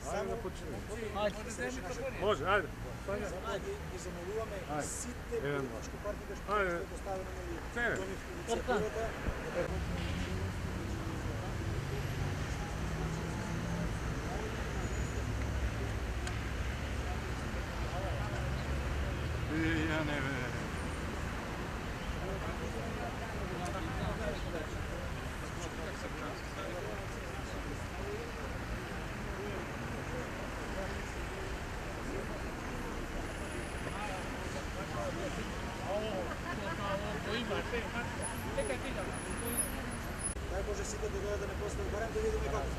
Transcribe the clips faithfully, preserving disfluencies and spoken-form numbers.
Само Може, ајде. Затоа ги замолуваме сите политички партии кои што доставено на иницијативата. Ја не бе. Дај Боже сите да дојдат да не постават, барем да видиме како.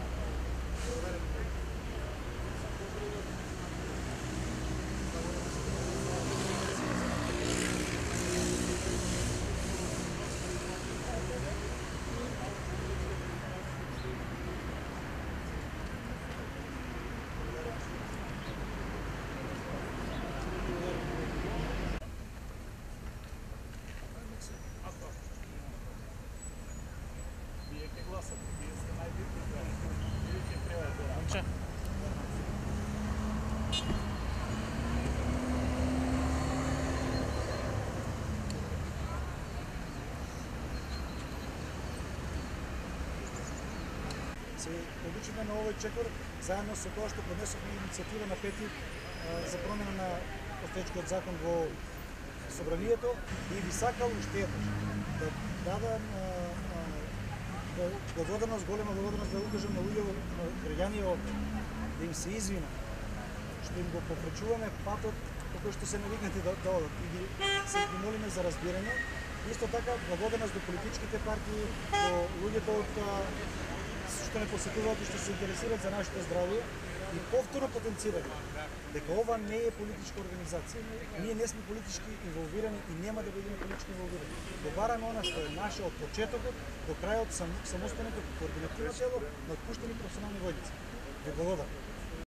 Се одлучивме на овој чекор, заедно со тоа што поднесовме иницијатива на пети за промена на постоечкиот закон во собранието и би сакал уште еднаш да дадам благодарност, голема благодарност да укажам на луѓе, на граѓани овде, да им се извинам што им го попречуваме патот по кој што се навикнати да, да одат и ги, се ги молиме за разбирање. Исто така благодарност до политичките партии, до луѓето од што не посетуваат и што се интересираат за нашето здравје и повторно потенцираме дека ова не е политичка организација. Ние не сме политички инволвирани и нема да бидеме политички инволвирани. Добараме она што е наше од почетокот до крајот сам, самостојно како координативно тело на отпуштени професионални војници. Ви благодарам.